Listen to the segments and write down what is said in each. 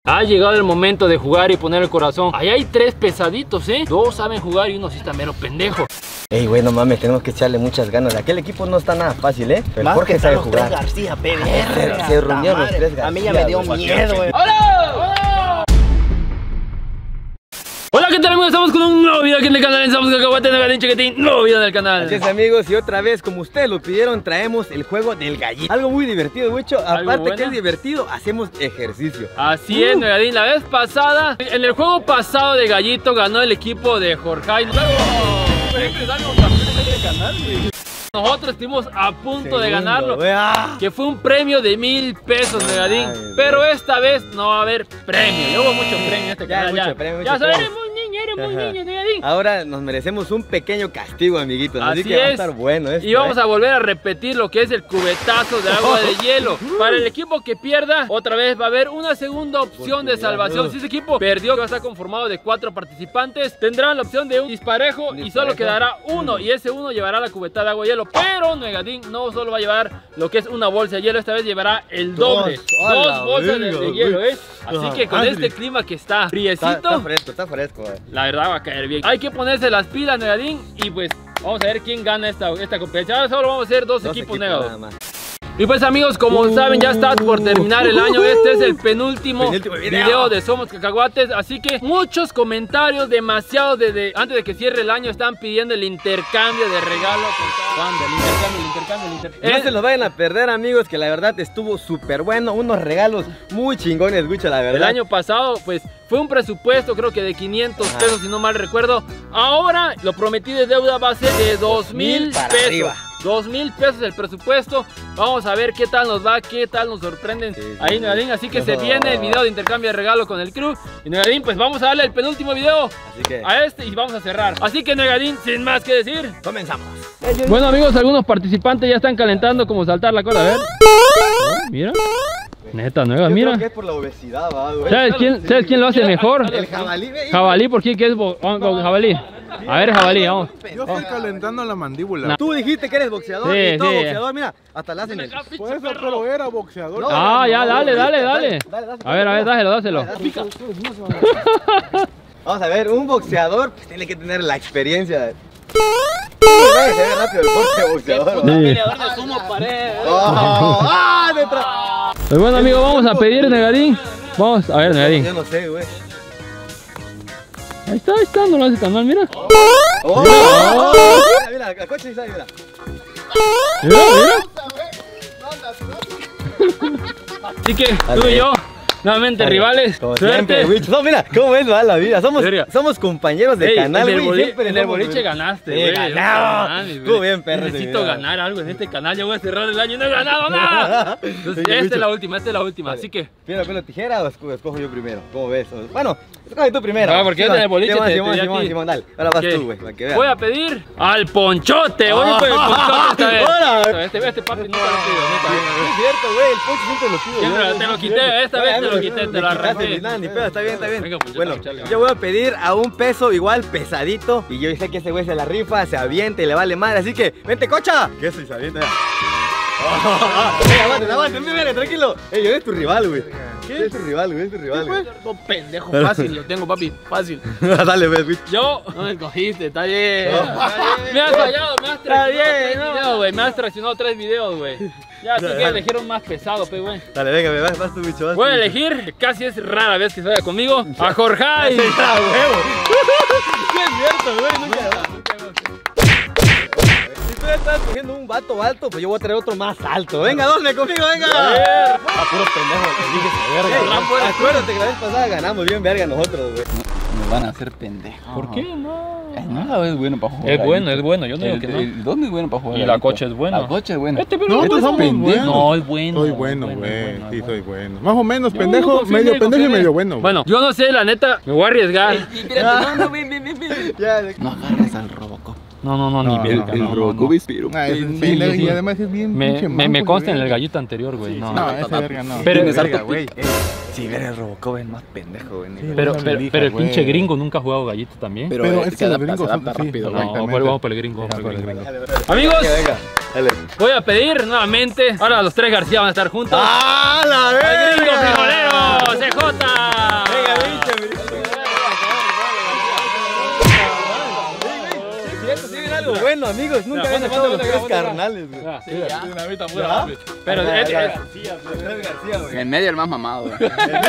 Ha llegado el momento de jugar y poner el corazón. Ahí hay 3 pesaditos, ¿eh? 2 saben jugar y uno sí está mero pendejo. Ey, güey, no mames, tenemos que echarle muchas ganas. Aquel equipo no está nada fácil, ¿eh? Pero Jorge sabe jugar. García, Se reunieron los 3 García. A mí ya me dio miedo, güey. ¡Hola! Hola, ¿qué tal, amigos? Estamos con un nuevo video aquí en el canal. Estamos con Cacahuate, Negadín, Chiquitín, nuevo video en el canal. Así es, amigos, y otra vez, como ustedes lo pidieron, traemos el juego del gallito. Algo muy divertido, güey. Aparte que es divertido, hacemos ejercicio. Así es, Negadín. La vez pasada, en el juego pasado de Gallito, ganó el equipo de Jorge. Nosotros estuvimos a punto de ganarlo, que fue un premio de 1000 pesos, Negadín. Pero esta vez no va a haber premio. Ya hubo mucho premio en este canal. Ya sabes, muy niño, Negadín. Ahora nos merecemos un pequeño castigo, amiguitos. Así que va a estar bueno esto. Y vamos a volver a repetir lo que es el cubetazo de agua de hielo. Para el equipo que pierda, otra vez va a haber una segunda opción de salvación. Si ese equipo perdió, que va a estar conformado de 4 participantes, tendrán la opción de un disparejo y solo quedará uno. Y ese uno llevará la cubeta de agua de hielo. Pero Negadín no solo va a llevar lo que es una bolsa de hielo, esta vez llevará el doble. 2 bolsas de hielo, ¿eh? Así que con este clima que está friecito, está fresco, la verdad va a caer bien. Hay que ponerse las pilas, Negadín, y pues vamos a ver quién gana esta competencia. Ahora solo vamos a hacer dos equipos, Negadín. Y pues, amigos, como saben, ya está por terminar el año. Este es el penúltimo video de Somos Cacahuates. Así que muchos comentarios, demasiados antes de que cierre el año, están pidiendo el intercambio de regalo. El intercambio. No se los vayan a perder, amigos, que la verdad estuvo súper bueno. Unos regalos muy chingones, Gucho, la verdad. El año pasado, pues, fue un presupuesto, creo que de 500 pesos, si no mal recuerdo. Ahora, lo prometí de deuda va a ser de 2000 pesos. 2000 pesos el presupuesto. Vamos a ver qué tal nos va, qué tal nos sorprenden ahí, Negadín. Así que se viene el video de intercambio de regalo con el crew. Y Negadín, pues vamos a darle el penúltimo video a este y vamos a cerrar. Así que, Negadín, sin más que decir, comenzamos. Bueno, amigos, algunos participantes ya están calentando como saltar la cola. A ver. Mira. Neta, nueva, mira. Creo que es por la obesidad, güey. ¿Sabes quién lo hace mejor? El jabalí. Jabalí, ¿por qué? ¿Qué es jabalí? A ver, jabalí, vamos. Yo estoy calentando la mandíbula. Tú dijiste que eres boxeador y todo boxeador, mira, hasta la hacen el... Por eso, pero era boxeador. Ya, dale. A ver, dáselo. Vamos a ver, un boxeador pues tiene que tener la experiencia. Se ve rápido el corte boxeador. Peleador de sumo pared. Pues bueno, amigo, vamos a pedir, Negadín. Vamos, a ver, Negadín. Yo no sé, güey. Ahí está, no lo hace tan mal, mira. Mira, el coche está ahí, mira. Así que tú y yo, nuevamente rivales. Como siempre, güey. No, mira, cómo es la vida. Somos compañeros de canal, güey. En el boliche ganaste, güey. Ganamos. Estuvo bien, perro. Necesito ganar algo en este canal. Ya voy a cerrar el año y no he ganado nada. Entonces, esta es la última, Así que... ¿Piedra, papel o tijera o escojo yo primero? ¿Cómo ves? Bueno, escoge tú primero. Porque en el boliche Simón, dale. Ahora vas tú, güey, para que veas. Voy a pedir al Ponchote. Voy por el Ponchote esta vez. Este papi nunca lo pido, neta. Es cierto, güey, el Poncho siempre lo pido. Te lo quité, esta vez te lo quité, te lo arranqué. Ni pedo, está bien. Venga, Bueno, yo voy a pedir a un peso igual pesadito. Y yo sé que ese güey se la rifa, se avienta y le vale madre. Así que, vente, cocha. Que eso y se avienta. Aguante, mira, tranquilo. Yo es tu rival, güey. ¿Qué? Es tu rival, güey, No, pendejo, fácil, lo tengo, papi, fácil. Dale, güey. Yo no me escogiste, está bien. Me has fallado, me has traicionado 3 videos, güey. Me has traicionado 3 videos, güey. Ya, así que elegieron más pesado, pe, güey. Dale, venga, vas tú, bicho. Voy a elegir, que casi es rara vez que se vaya conmigo, a Jorge. ¡Sí, es cierto, güey! Si tú estás cogiendo un vato alto, pues yo voy a traer otro más alto. Venga, dónde conmigo, venga. A puro pendejo, acuérdate que la vez pasada ganamos bien verga nosotros, güey. Nos van a hacer pendejos. ¿Por qué no? No, es bueno para jugar. Es bueno, yo no digo que no. ¿Dónde es bueno para jugar? Y la coche es bueno. La coche es buena. Nosotros somos buenos. No, es bueno. Soy bueno, güey. Sí, soy bueno. Más o menos pendejo, medio pendejo y medio bueno. Bueno, yo no sé, la neta, me voy a arriesgar. No, agarres al Robocop. No, ni verga. El Robocop es pero. Y además es bien pinche manco. Me consta en el gallito anterior, güey. No, ese verga no. Pero es harto, güey. Si ver el Robocop es más pendejo, güey. Pero el pinche gringo nunca ha jugado gallito también. Pero es que los gringos son rápido, güey. No, vamos por el gringo. Amigos, voy a pedir nuevamente. Ahora los 3 García van a estar juntos. ¡Ah, la verga! ¡El gringo frijolero! ¡CJ! algo bueno, amigos. Nunca habían estado los tres carnales, güey. Dinamita pura. Pero En medio el más mamado, güey.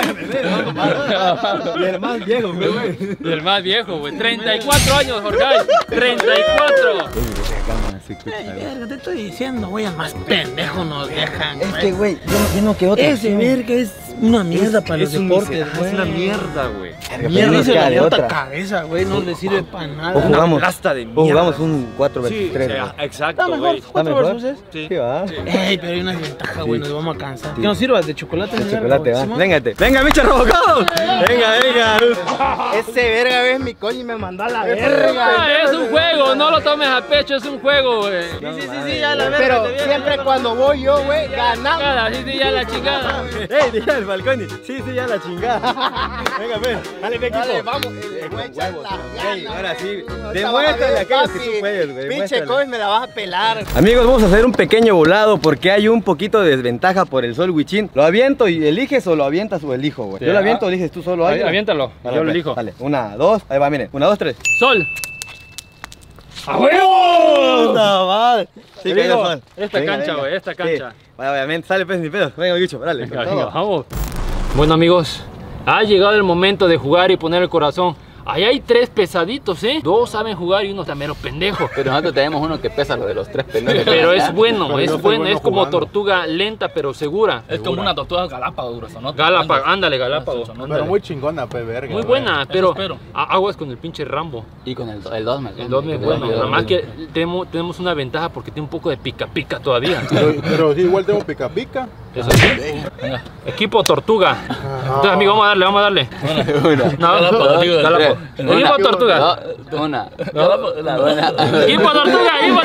Y el más viejo, güey. Y el más viejo, güey. 34 años, Jorge. 34. Verga, te estoy diciendo, güey, al más pendejo nos dejan. Es que, güey, yo no que otro. Ese verga es una mierda para los deportes, güey. Es una mierda, güey. Mierda se de le bota otra. cabeza, güey, no le sirve para O nada. jugamos, Gasta de o mierda. jugamos un 4 vs 3. Exacto, Está güey. mejor, 4 versus 6. Sí, va. Ey, pero hay una desventaja, güey, nos vamos a cansar. Que nos sirva de chocolate. De ¿no? chocolate, va. Simón. Véngate. Venga, Micho Robocop. Venga. Ese verga ves mi coño y me mandó a la verga. Es un juego, no lo tomes a pecho, es un juego, güey. Sí, ya la verga. Pero siempre cuando voy yo, güey, ganamos. Sí, ya la chingada. Ey, dije el Falconi. Sí, ya la chingada. Venga, ven. Dale, equipo. Dale, vamos. Ey, ahora sí. Demuéstrale a aquellos que tú puedes, güey. Pinche coño, me la vas a pelar. Amigos, vamos a hacer un pequeño volado porque hay un poquito de desventaja por el sol Huichín. ¿Lo aviento y eliges o lo avientas o elijo, güey? Yo lo aviento o eliges tú solo. Ahí, aviéntalo, Vale, yo lo pues, elijo. Dale, 1, 2, ahí va, miren. 1, 2, 3. Sol. ¡A huevo! ¡Puta madre! Sí, Te digo, venga, Sol. esta Venga, cancha, venga. güey, esta cancha. Sí. Vaya, obviamente, sale pues ni pedo. Venga, bicho, dale. Venga, con venga, todo. vamos. Bueno, amigos, ha llegado el momento de jugar y poner el corazón. Ahí hay 3 pesaditos, ¿eh? 2 saben jugar y uno está mero pendejo. Pero nosotros tenemos uno que pesa lo de los 3 pendejos. Pero es bueno, Pero es yo soy bueno, bueno es como jugando. tortuga lenta pero segura. Es como una tortuga galápago, grueso, ¿no? Galápagos, ándale, Galápagos. Pero muy chingona, pe, verga. Muy güey. buena, Eso pero espero. aguas con el pinche Rambo. Y con el 2 El 2 es bueno, nada más que tenemos una ventaja porque tiene un poco de pica pica todavía. Pero sí, igual tengo pica pica. Eso sí. Equipo Tortuga. Entonces, amigo, vamos a darle. No, Galápagos, digo, Galápagos. Equipo Tortuga. Una. Equipo Tortuga, equipo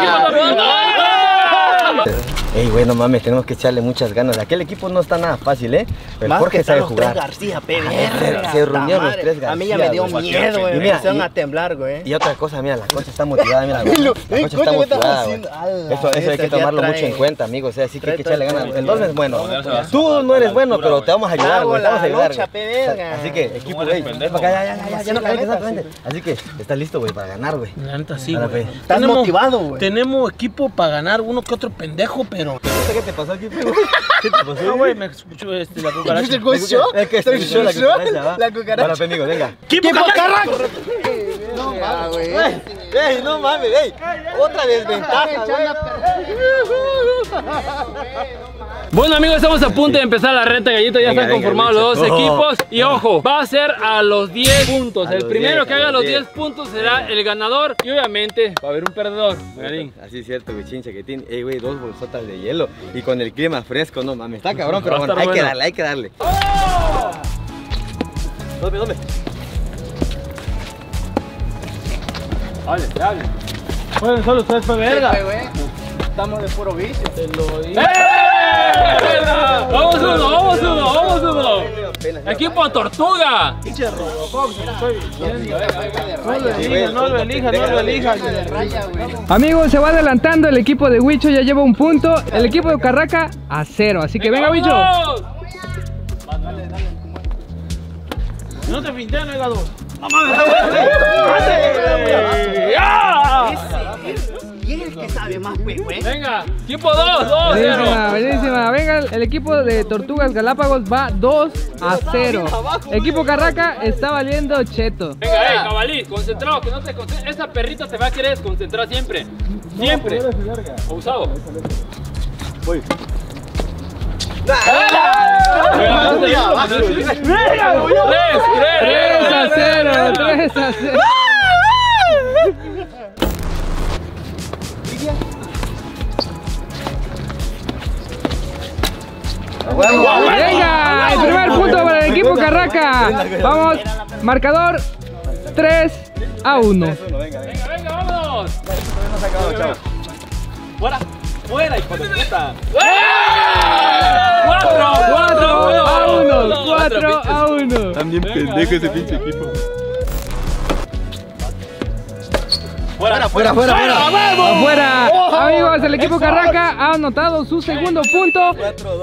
Tortuga. Ey, güey, no mames, tenemos que echarle muchas ganas. Aquel equipo no está nada fácil, ¿eh? Pero Jorge sabe jugar. García, pe, Se reunieron los 3 García. A mí ya me dio güey. miedo, güey. Y Me mira, empezaron a temblar, güey. Y otra cosa, mira, la concha está motivada, mira, güey. La concha está coño, ¿qué estás motivada, güey. haciendo? A Eso la hay que bestia, tomarlo ya mucho trae. en cuenta, amigos. O sea, sí que hay que Trae, echarle trae, ganas. El 2 es bueno. va. Tú no eres bueno, pero te vamos a ayudar, güey. Te vamos a ayudar, lucha, güey. pe, verga. Así que, equipo, güey. Ya no la caigas, neta, exactamente. Así que, ¿estás listo, güey, para ganar, güey? La neta sí, Ahora, güey. pe. Estás motivado, güey. Tenemos equipo para ganar uno que otro pendejo, pero... ¿Qué te pasó aquí, güey? ¿Qué te pasó? No, güey, me escuchó la cucaracha. Es que escuchó la cucaracha, ¿va? La cucaracha. Ahora, pe, amigo, venga. ¡Equipo Carraca! No mames, güey. Ey, no mames, ey. Otra desventaja, güey. Bueno, amigos, estamos a punto de empezar la reta gallito. Ya Venga, están conformados venga, los dos Lucho. equipos. Y ojo, va a ser a los 10 puntos. A El los primero 10, que a haga los los 10 10 puntos será el ganador. Y obviamente va a haber un perdedor. Magarín. Así es cierto, güey, chincha que tiene. Ey, güey, 2 bolsotas de hielo. Y con el clima fresco, no mames. Está cabrón, pero Va a bueno, estar hay que bueno. darle, hay que darle. ¿Dónde? Dale. Bueno, solo ustedes fue verga. Estamos de puro vicio. Te lo digo. Vamos uno. Equipo Tortuga. No lo elijas. Amigos, se va adelantando el equipo de Huicho, ya lleva un punto. El equipo de Carraca a 0. Así que venga, Huicho. ¡Vamos! No te fintean, no hay dos. ¿Quién es el que sabe más, güey? Venga, equipo 2, 0. Buenísima. Venga, el equipo de Tortugas Galápagos va 2-0. Equipo Carraca está valiendo cheto. Venga, cabalí, concentrado, que no te concentres. Esa perrita te va a querer desconcentrar siempre. Siempre. Abusado. Voy. ¡Venga! 3-0. Venga, el primer punto para el equipo Carraca. Vamos, marcador 3-1. Venga, vámonos. Fuera, hijo de puta. 4-1. También pendejo ese pinche equipo. Fuera. Afuera. Amigos, el equipo Carraca ha anotado su segundo punto.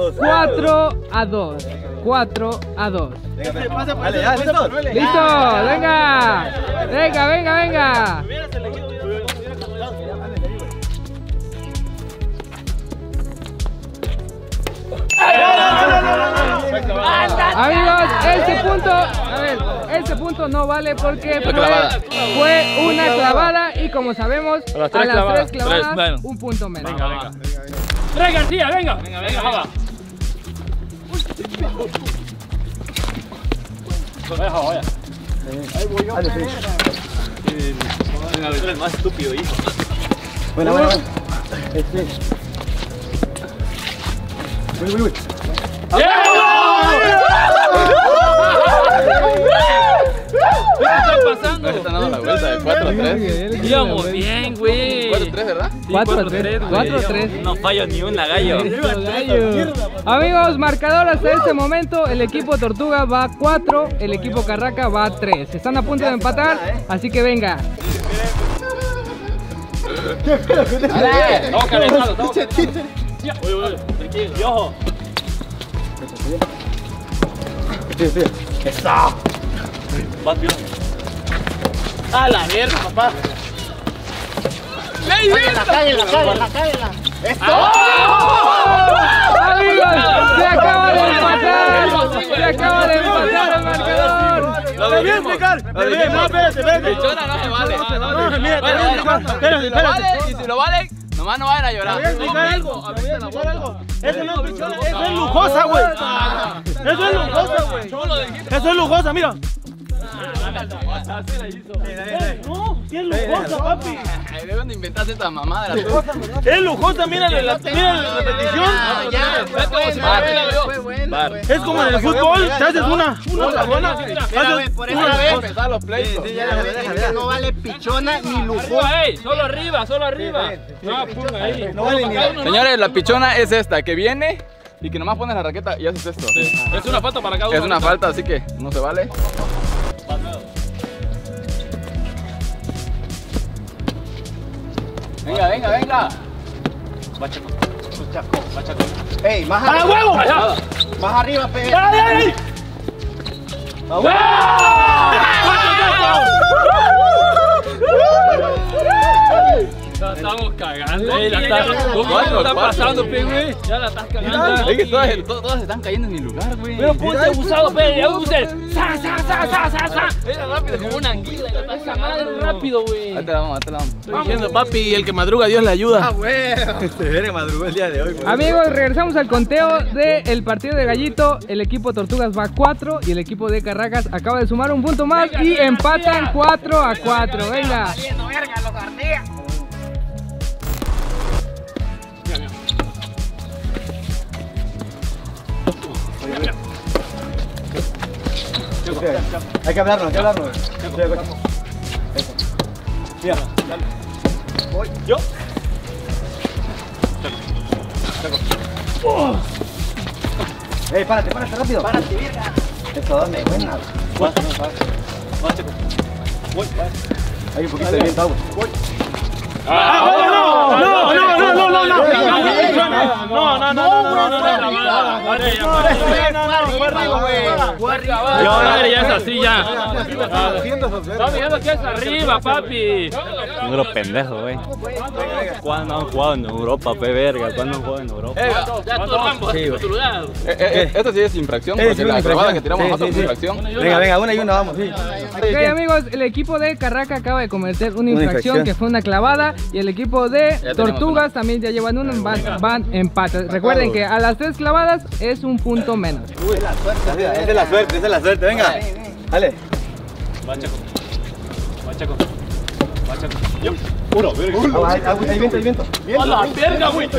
4-2. 4-2. Vale, ya, listo. Listo, venga. Venga. Amigos, este punto no vale porque fue una clavada y como sabemos, a las 3 clavadas, un punto menos. Venga. Rey García, venga. Venga, va. Vaya. Ahí voy yo. Venga, tú eres más estúpido, hijo. Bueno. Uy. ¿Qué está pasando? Nos están dando la vuelta de 4-3. Íbamos bien, güey. 4-3, ¿verdad? 4-3. No fallo ni una, gallo. Amigos, marcador hasta este momento, el equipo Tortuga va 4, el equipo Carraca va 3. Están a punto de empatar, así que venga. Estamos calentados. Y ojo. Eso. A la mierda, papá. Cáguela. Amigos, se acaba de empatar el marcador. Lo bien, Ricardo. Espérate. Pichona no se vale. Espérate. Y si lo vale, nomás no vayan a llorar. Eso no es pichona, eso es lujosa, güey. Eso es lujosa, mira. No, sí es lujosa, papi. ¿De dónde inventaste esta mamada? Es lujosa, mira la repetición. Es como en el fútbol, te haces una buena. Por eso vez empezar los pleitos. No vale pichona ni lujosa. Solo arriba. No, ponga ahí. No vale ni. Señores, la pichona es esta, que viene y que nomás pones la raqueta y haces esto. Es una falta para cada uno. Es una falta, así que no se vale. Venga. Bachaco. Ey, más arriba. Más arriba, pegue. ¡Ay! La estamos cagando. ¿Cómo está pasando, güey? Ya la estás cagando. Es que todas están cayendo en mi lugar, güey. Pero ponte abusado, Pedro. Abusado. Era rápido como una anguila. La estás cagando rápido, güey. Ahí te la vamos. Estoy diciendo, papi, el que madruga, Dios le ayuda. Se ve que madrugó el día de hoy. Amigos, regresamos al conteo del partido de Gallito. El equipo Tortugas va 4 y el equipo de Carracas acaba de sumar un punto más y empatan 4-4. Venga. Hay que hablarnos. Mira. Voy. Yo. Párate rápido. Párate, virga. Eso, dame, buena. Hay un poquito de viento, agua. Ya es así, ya. Estamos viendo que es arriba, papi. Número pendejo, güey. ¿Cuándo han jugado en Europa, verga? ¿Cuándo han jugado en Europa? Ya todo Rambo, a tu lugar. Esto sí es infracción, porque la clavada que tiramos nosotros es infracción. Venga, una y una, vamos, sí. Ok, amigos, el equipo de Carraca acaba de cometer una infracción que fue una clavada y el equipo de Tortugas también ya llevan uno, van empates. Recuerden que a las 3 clavadas es un punto menos. Esa es la suerte, venga. Dale. Bachaco. Hay viento. ¡A la verga, güey!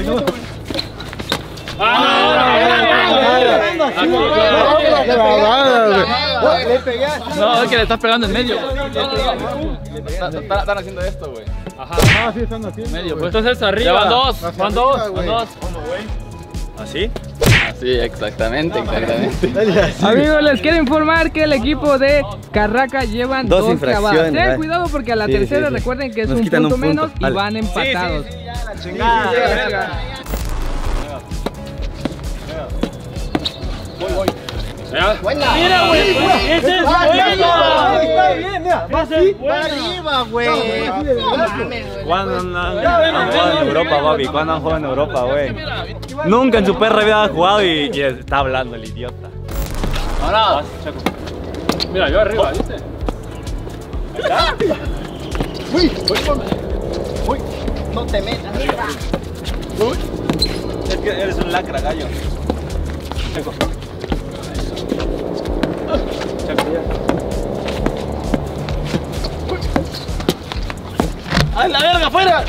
No, es que le estás pegando en medio. Están haciendo esto, güey. Ah, sí, están haciendo. Medio, pues entonces arriba. Van dos. ¿Así? Sí, exactamente. Amigos, les quiero informar que el equipo de Carraca llevan 2 clavadas. Tengan cuidado porque a la tercera recuerden que es un punto menos y van empatados. Mira, güey, ese es bueno. arriba. Para arriba, güey. ¿Cuándo han jugado en Europa, papi? ¿Cuándo han jugado en Europa, güey? Nunca en su perra había jugado y está hablando el idiota. Ahora. Mira, yo arriba, ¿viste? Ahí está. Uy. No te metas. Es que eres un lacra, gallo. Checo. ¡Ay, la verga, afuera!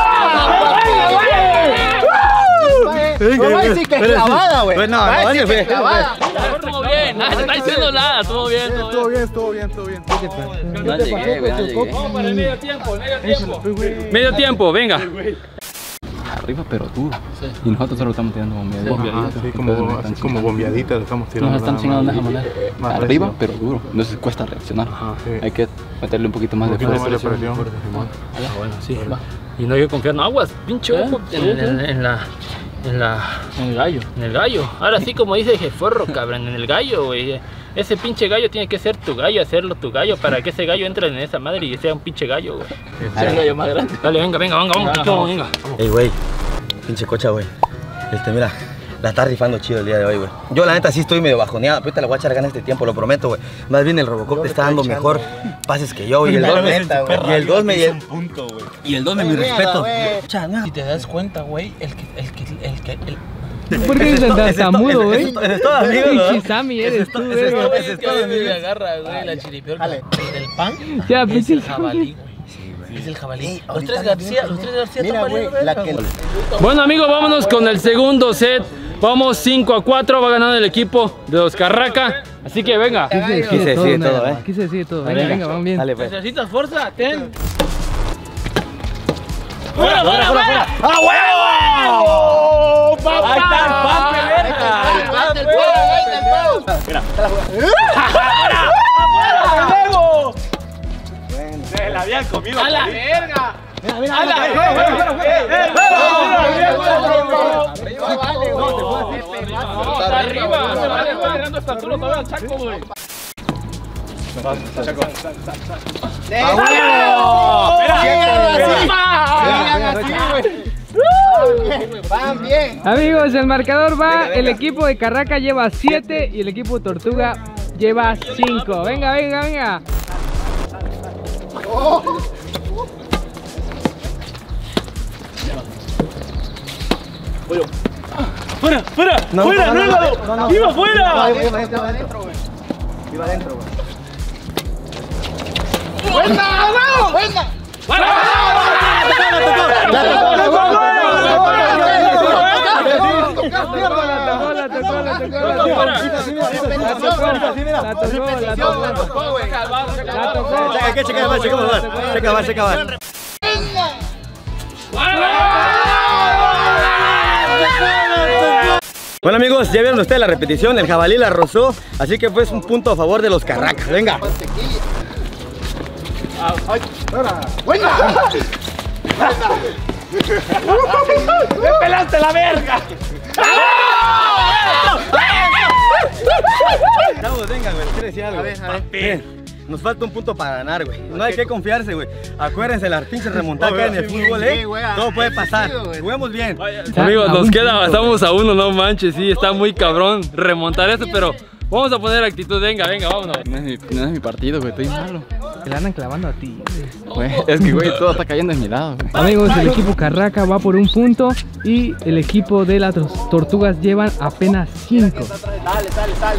No, sí que es clavada, güey. No, sí que es clavada. Estuvo bien, nadie te está diciendo nada, estuvo bien. Estuvo bien. No llegué, güey, no llegué. Vamos para el medio tiempo. Medio tiempo, venga. Arriba pero duro. Sí. Y nosotros solo estamos tirando bombeaditas. Así como bombeaditas estamos tirando. Nos están chingando de esa manera. Arriba pero duro. Entonces cuesta reaccionar. Hay que meterle un poquito más de presión. Bueno, sí. Y no hay que confiar en aguas, pinche ojo. En el gallo. En el gallo. Ahora sí, como dice Jeforro, cabrón, en el gallo, güey. Ese pinche gallo tiene que ser tu gallo, hacerlo tu gallo para que ese gallo entre en esa madre y sea un pinche gallo, güey. Sea un gallo más grande. Dale, venga. Venga. Ey, güey. Pinche cocha, güey. Mira. La está rifando chido el día de hoy, güey. Yo la neta sí estoy medio bajoneado, pero ahorita le voy a echar ganas este tiempo, lo prometo, güey. Más bien el Robocop te está dando mejor pases que yo, güey. Y el 2 me... Y el 2 me mi respeto. Si te das cuenta, güey, el que ¿Por qué dices tartamudo, güey? Ese es todo, amigo, ¿no? Chisami eres tú, güey. ese es todo, me agarra, güey, la chiripiorca del pan. Ya, es el jabalí, güey. Es el jabalí. Los tres García mira, güey, Bueno, amigos, vámonos con el segundo set. Vamos 5-4, va ganando el equipo de los Carraca. Así que venga. Aquí se decide todo, Aquí se decide todo. Venga, vamos bien. Dale, pues. ¿Necesitas fuerza? Ten. ¡Fuera! ¡A huevo! ¡Ahí está el pape, verga! Mira. Se la habían comido. ¡A la verga! Mira. Arriba, se va tirando esta altura todavía al Chaco, güey. Van bien. Amigos, el marcador va, el equipo de Carraca lleva 7 y el equipo Tortuga lleva 5. Venga. ¡Fuera! ¡No, ¡Iba fuera! Iba adentro, güey. ¡Venga! Checa. Bueno, amigos, ya vieron ustedes la repetición, el jabalí la rozó, así que pues un punto a favor de los Carracas. Venga. ¡Me pelaste la verga! Chavos, venga, güey, quiero decir algo. A ver. Nos falta un punto para ganar, güey. No hay que confiarse, güey. Acuérdense, las pinches remontadas en el fútbol, todo puede pasar. Juguemos bien. Amigos, nos queda, estamos a 1, no manches, sí, está muy cabrón remontar eso, pero vamos a poner actitud, venga, vámonos. No es mi partido, güey, estoy malo. Te la andan clavando a ti. Güey, es que, güey, todo está cayendo de mi lado, güey. Amigos, el equipo Carraca va por un punto y el equipo de las Tortugas llevan apenas 5. Sale.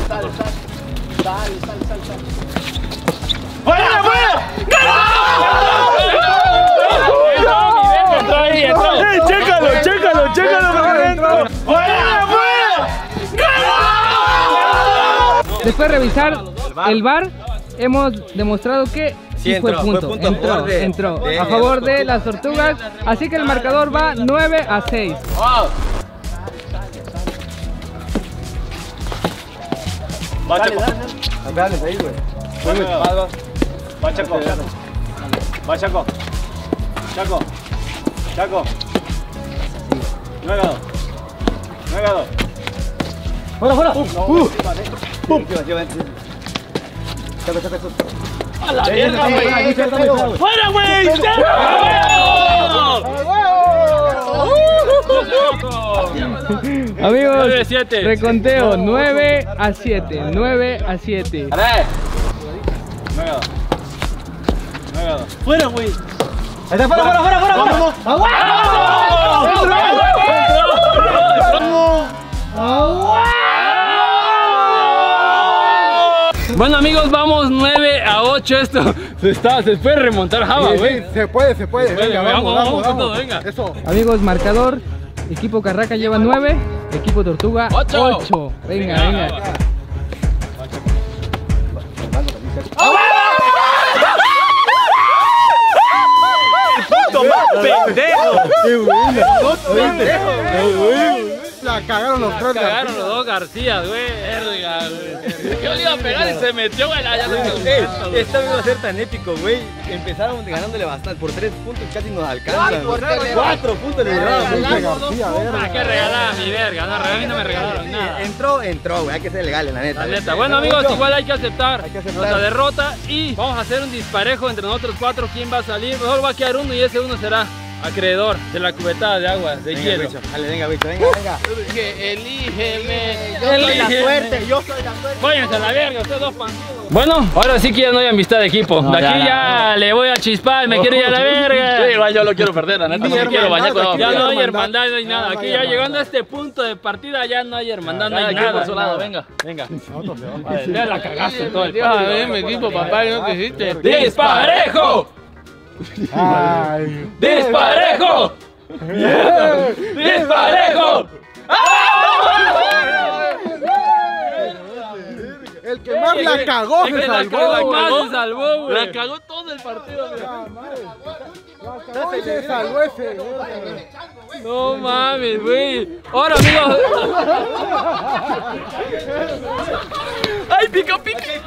¡Fuera! ¡Chécalo! Después de revisar el VAR, hemos demostrado que sí fue punto. Entró a favor de las Tortugas, así que el marcador va 9-6. Va, Chaco. Veanles ahí, güey. Va, Chaco. Chaco. 9-2. ¡Fuera! ¡Pum! Chaco. ¡A la mierda, güey! ¡Fuera, güey! Amigos, 9-7. reconteo 9-7. 9-7. ¡Fuera, güey! ¡Ahí está, fuera! Bueno, amigos, vamos 9-8. Esto se puede remontar Java, güey. Se puede. Venga, vamos. Venga. Eso. Amigos, marcador. Equipo Carraca lleva 9. Equipo Tortuga 8. Venga. La cagaron los tres. Cagaron los dos García, güey. Verga, güey. Yo le iba a pegar y se metió, güey. Ya lo hizo. Esta vez va a ser tan épico, güey. Empezaron ganándole bastante. Por 3 puntos casi nos alcanzan. 4 puntos le dieron. ¿Qué regalada mi verga? No, a mí no me regalaron nada. Entró, güey. Hay que ser legales, la neta. La neta. Bueno, amigos, igual hay que aceptar nuestra derrota y vamos a hacer un disparejo entre nosotros 4. ¿Quién va a salir? Mejor va a quedar uno y ese uno será acreedor de la cubetada de agua de hielo. Bicho. Dale, venga, bicho, venga. Elígeme. Yo soy la suerte. Váyanse a la verga, ustedes dos panzudos. Bueno, ahora sí que ya no hay amistad de equipo. De aquí ya le voy a chispar, me quiero ir a la verga. Sí, igual yo lo quiero perder, la neta. No quiero bañar con Ya no hay hermandad, no hay nada. Aquí ya llegando a este punto de partida ya no hay hermandad, no hay nada. por su lado, venga. Ya la cagaste todo el Dios, a ver, mi equipo, papá, ¿no te hiciste? ¡Disparejo! ¡Disparejo! ¡Disparejo! El que más la cagó se salvó, güey. La cagó todo el partido, güey. Se salvó ese. No mames, güey. Ahora, amigos. ¡Ay, pica!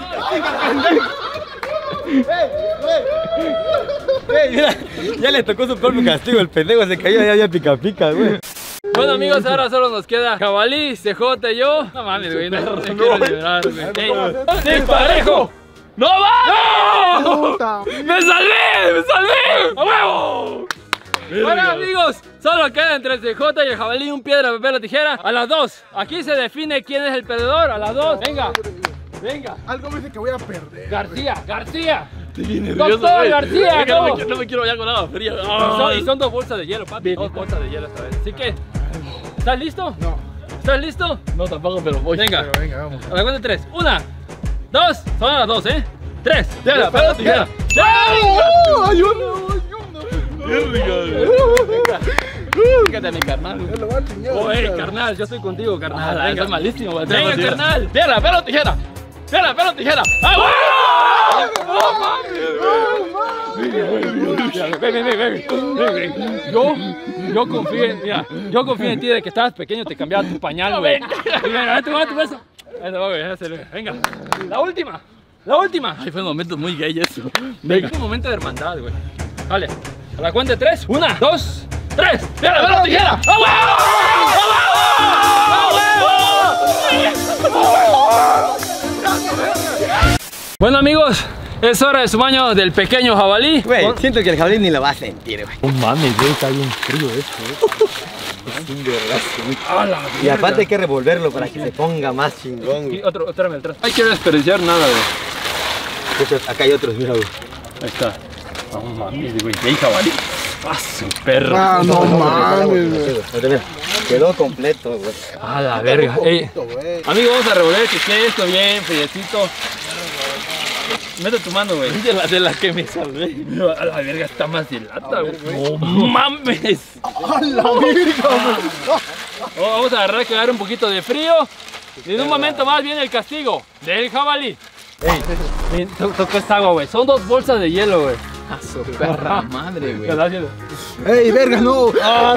Mira, ya le tocó su propio castigo. El pendejo se cayó, ya había pica, güey. Bueno, amigos, ahora solo nos queda Jabalí, CJ y yo. No mames, güey, no me quiero liberar, güey. ¡Disparejo! ¡No va! ¡No! ¡Me salvé! ¡A huevo! Bueno, amigos, solo queda entre el CJ y el Jabalí un piedra, papel o tijera. A las 2. Aquí se define quién es el perdedor. A las 2. Venga. Algo me dice que voy a perder. García. Nervioso, Doctor güey. García, No me quiero bañar con agua fría. Y son 2 bolsas de hielo, papi. 2 bolsas de hielo esta vez. Así que, ¿estás listo? No. ¿Estás listo? No, tampoco, pero voy. Venga. Pero venga, vamos. A la cuenta de 3. 1, 2. Son a las 2, ¿eh? 3. Tijera, papel, tijera. Fíjate a mi carnal. Oye, carnal, yo estoy contigo, carnal. Venga, es malísimo, güey. Venga, carnal. Piedra, papel o tijera. Piedra, papel o tijera. Ven. Yo confío en, mira, yo confío en ti de que estabas pequeño, te cambiaba tu pañal, güey. Venga, toma tu beso. Venga, la última. Ay, fue un momento muy gay eso. Venga, un momento de hermandad, güey. Vale, a la cuenta de 3. 1, 2, 3. Piedra, papel o tijera. Bueno, amigos, es hora de su baño del pequeño jabalí. Güey, siento que el jabalí ni lo va a sentir, güey. No mames, güey, está bien frío esto, Es un vergazo, Y aparte hay que revolverlo para que se ponga más chingón, Y güey. otro, tráeme el trazo. No hay que desperdiciar nada, güey. Escucha, acá hay otros, mira, güey. Ahí está. No mames, güey, ¿qué jabalí? ¡Ah, su perro! Ah, no mames, güey. Mira, quedó completo, güey. A la verga. Amigo, vamos a revolver que quede esto bien, friecito. Mete tu mano, güey. De la que me salvé. A la verga, está más de lata, güey. ¡No mames! ¡A la virga, Vamos a agarrar que agarre un poquito de frío. Y en un momento más viene el castigo del jabalí. Ey, toca esta agua, güey. Son 2 bolsas de hielo, güey. A su perra madre, güey. ¡Ey, verga, no! ¡A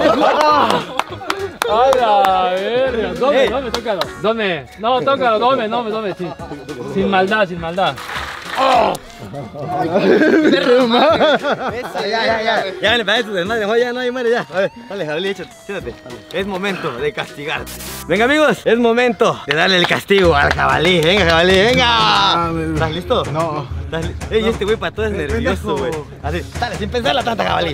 la verga! Dome, tócalo. Dome. No, tócalo, dome, sin maldad. Ya, le parece tu desmadre, ya no hay madre, ya. A ver, dale, jabalí, siéntate. Es momento de castigar. Venga, amigos, es momento de darle el castigo al jabalí. Venga, jabalí, venga. ¿Estás listo? No. Ey, este güey para todo es nervioso, güey. Así, dale, sin pensarla tanta, jabalí.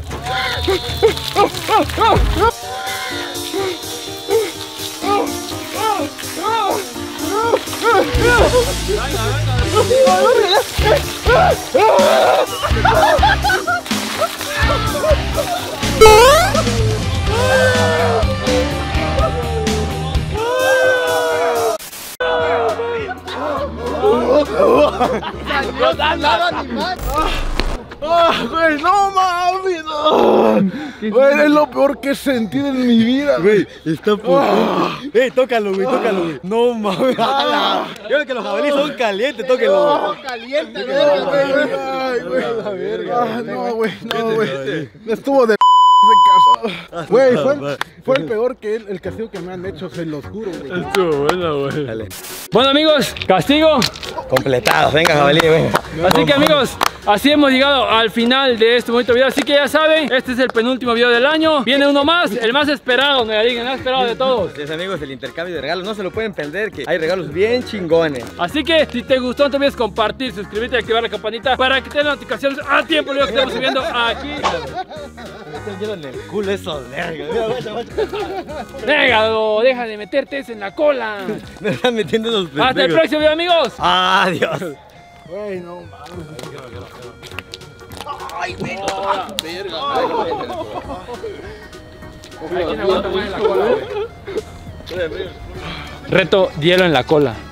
Güey, no mames. Güey, es lo peor que he sentido en mi vida. Güey, está por... tócalo, güey, tócalo, güey. No mames. Yo creo que los jabalíes son calientes, tóquenlo, güey. Caliente, Ay, güey. No, güey, no, güey. Estuvo de güey, fue el peor que el castigo que me han hecho, se los juro, güey. Estuvo bueno, güey. Dale. Bueno, amigos, castigo Completados, venga, jabalí, venga. Así que, amigos, así hemos llegado al final de este bonito video. Así que ya saben, este es el penúltimo video del año. Viene uno más, el más esperado, me digan, el más esperado de todos. Ustedes, amigos, el intercambio de regalos, no se lo pueden perder, que hay regalos bien chingones. Así que si te gustó, no te olvides compartir, suscribirte y activar la campanita para que te den notificaciones a tiempo lo que estamos subiendo aquí. Me hielo en el culo esos vergas. Venga, deja de meterte eso en la cola. Me están metiendo los pendejos. Hasta el próximo video, amigos. Adiós. Güey, no mames. Ay, güey. Reto hielo en la cola.